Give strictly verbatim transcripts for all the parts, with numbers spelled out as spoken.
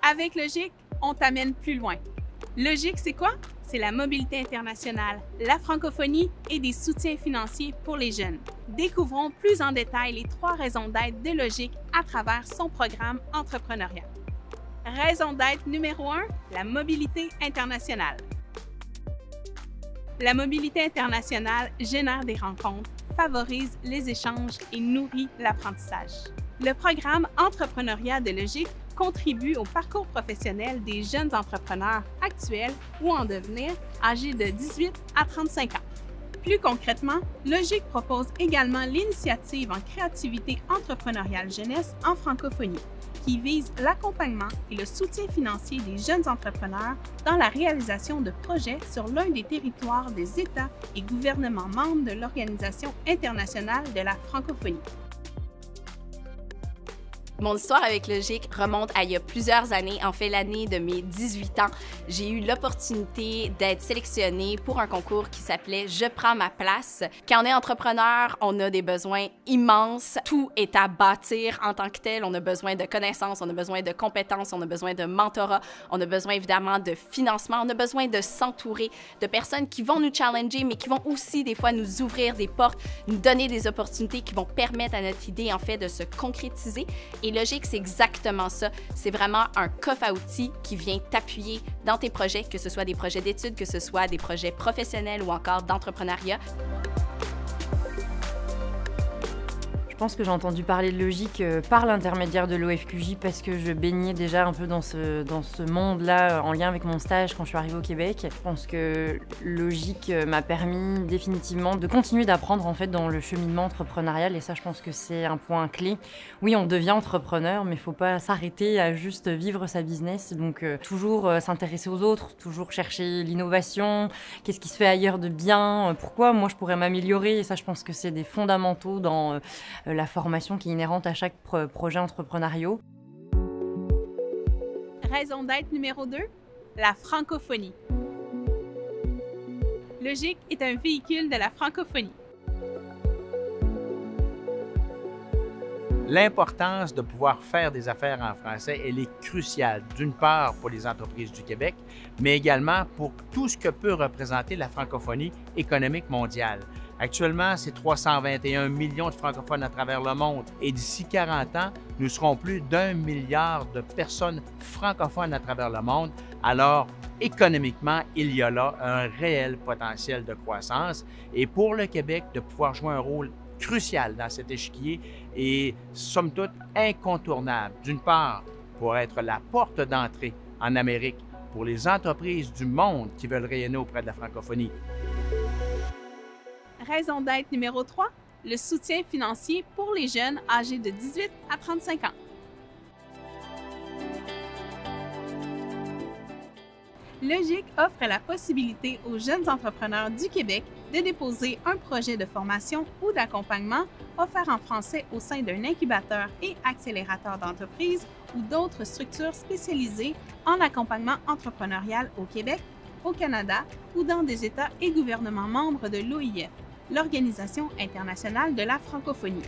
Avec Logique, on t'amène plus loin. Logique, c'est quoi? C'est la mobilité internationale, la francophonie et des soutiens financiers pour les jeunes. Découvrons plus en détail les trois raisons d'être de Logique à travers son programme Entrepreneuriat. Raison d'être numéro un, la mobilité internationale. La mobilité internationale génère des rencontres, favorise les échanges et nourrit l'apprentissage. Le programme Entrepreneuriat de Logique contribue au parcours professionnel des jeunes entrepreneurs actuels ou en devenir âgés de dix-huit à trente-cinq ans. Plus concrètement, Logique propose également l'initiative en créativité entrepreneuriale jeunesse en francophonie, qui vise l'accompagnement et le soutien financier des jeunes entrepreneurs dans la réalisation de projets sur l'un des territoires des États et gouvernements membres de l'Organisation internationale de la francophonie. Mon histoire avec Logique remonte à il y a plusieurs années, en fait l'année de mes dix-huit ans. J'ai eu l'opportunité d'être sélectionnée pour un concours qui s'appelait « Je prends ma place ». Quand on est entrepreneur, on a des besoins immenses. Tout est à bâtir en tant que tel. On a besoin de connaissances, on a besoin de compétences, on a besoin de mentorat, on a besoin évidemment de financement, on a besoin de s'entourer de personnes qui vont nous challenger, mais qui vont aussi des fois nous ouvrir des portes, nous donner des opportunités qui vont permettre à notre idée en fait de se concrétiser. Et Logique, c'est exactement ça. C'est vraiment un coffre à outils qui vient t'appuyer dans tes projets, que ce soit des projets d'études, que ce soit des projets professionnels ou encore d'entrepreneuriat. Je pense que j'ai entendu parler de Logique euh, par l'intermédiaire de l'O F Q J parce que je baignais déjà un peu dans ce, dans ce monde-là en lien avec mon stage quand je suis arrivée au Québec. Je pense que Logique euh, m'a permis définitivement de continuer d'apprendre en fait dans le cheminement entrepreneurial et ça je pense que c'est un point clé. Oui, on devient entrepreneur mais il ne faut pas s'arrêter à juste vivre sa business. Donc euh, toujours euh, s'intéresser aux autres, toujours chercher l'innovation, qu'est-ce qui se fait ailleurs de bien, euh, pourquoi moi je pourrais m'améliorer et ça je pense que c'est des fondamentaux dans euh, la formation qui est inhérente à chaque pro projet entrepreneurial. Raison d'être numéro deux, la francophonie. Logique est un véhicule de la francophonie. L'importance de pouvoir faire des affaires en français, elle est cruciale, d'une part pour les entreprises du Québec, mais également pour tout ce que peut représenter la francophonie économique mondiale. Actuellement, c'est trois cent vingt et un millions de francophones à travers le monde et d'ici quarante ans, nous serons plus d'un milliard de personnes francophones à travers le monde. Alors, économiquement, il y a là un réel potentiel de croissance et pour le Québec, de pouvoir jouer un rôle crucial dans cet échiquier et, somme toute, incontournable. D'une part, pour être la porte d'entrée en Amérique pour les entreprises du monde qui veulent rayonner auprès de la francophonie. Raison d'être numéro trois, le soutien financier pour les jeunes âgés de dix-huit à trente-cinq ans. Logique offre la possibilité aux jeunes entrepreneurs du Québec de déposer un projet de formation ou d'accompagnement offert en français au sein d'un incubateur et accélérateur d'entreprises ou d'autres structures spécialisées en accompagnement entrepreneurial au Québec, au Canada ou dans des États et gouvernements membres de l'O I F, l'Organisation internationale de la francophonie.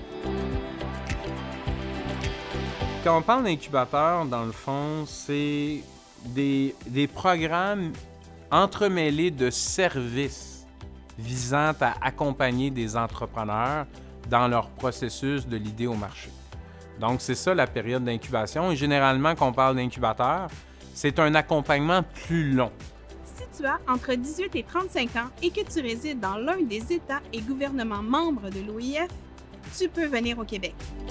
Quand on parle d'incubateur, dans le fond, c'est des, des programmes entremêlés de services visant à accompagner des entrepreneurs dans leur processus de l'idée au marché. Donc, c'est ça la période d'incubation. Et généralement, quand on parle d'incubateur, c'est un accompagnement plus long. Si tu as entre dix-huit et trente-cinq ans et que tu résides dans l'un des États et gouvernements membres de l'O I F, tu peux venir au Québec.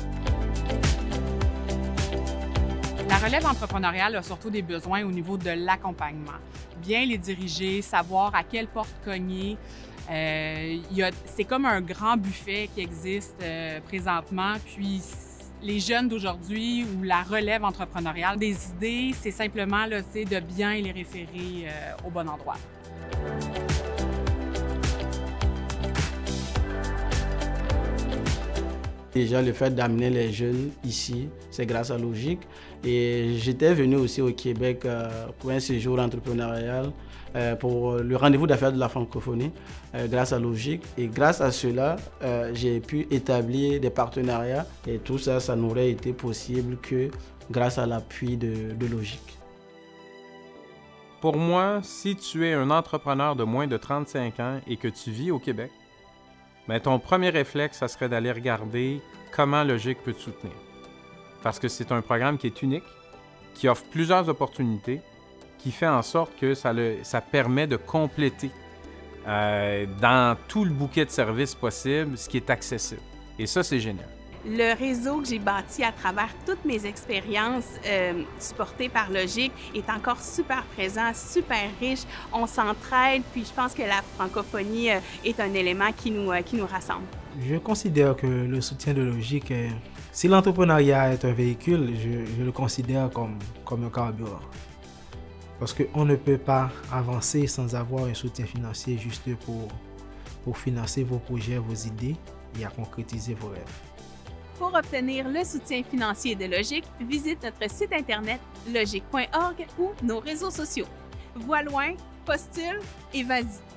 La relève entrepreneuriale a surtout des besoins au niveau de l'accompagnement. Bien les diriger, savoir à quelle porte cogner. Euh, c'est comme un grand buffet qui existe euh, présentement. Puis les jeunes d'aujourd'hui ou la relève entrepreneuriale, des idées, c'est simplement là, de bien les référer euh, au bon endroit. Déjà, le fait d'amener les jeunes ici, c'est grâce à Logique. Et j'étais venu aussi au Québec euh, pour un séjour entrepreneurial, euh, pour le rendez-vous d'affaires de la francophonie, euh, grâce à Logique. Et grâce à cela, euh, j'ai pu établir des partenariats. Et tout ça, ça n'aurait été possible que grâce à l'appui de, de Logique. Pour moi, si tu es un entrepreneur de moins de trente-cinq ans et que tu vis au Québec, bien, ton premier réflexe, ça serait d'aller regarder comment Logique peut te soutenir. Parce que c'est un programme qui est unique, qui offre plusieurs opportunités, qui fait en sorte que ça, le, ça permet de compléter euh, dans tout le bouquet de services possible ce qui est accessible. Et ça, c'est génial. Le réseau que j'ai bâti à travers toutes mes expériences euh, supportées par Logique est encore super présent, super riche. On s'entraide, puis je pense que la francophonie euh, est un élément qui nous, euh, qui nous rassemble. Je considère que le soutien de Logique, est, si l'entrepreneuriat est un véhicule, je, je le considère comme, comme un carburant. Parce qu'on ne peut pas avancer sans avoir un soutien financier juste pour, pour financer vos projets, vos idées et à concrétiser vos rêves. Pour obtenir le soutien financier de Logique, visite notre site internet logique point org ou nos réseaux sociaux. Vois loin, postule et vas-y!